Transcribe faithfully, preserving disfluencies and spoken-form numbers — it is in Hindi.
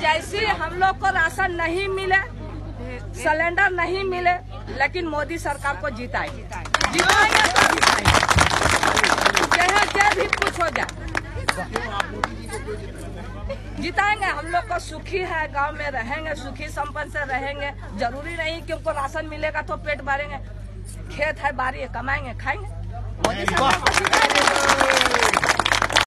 जैसे हम लोग को राशन नहीं मिले, सिलेंडर नहीं मिले, लेकिन मोदी सरकार को जिताएंगे, जिताएंगे तो जिताएंगे, चाहे चाहे भी कुछ हो जाए, जिताएंगे। हम लोग को सुखी है, गांव में रहेंगे, सुखी संपन्न से रहेंगे। जरूरी नहीं कि उनको राशन मिलेगा तो पेट भरेंगे। खेत है, बारी है, कमाएंगे, खाएंगे। मोदी सरकार को जिताएंगे।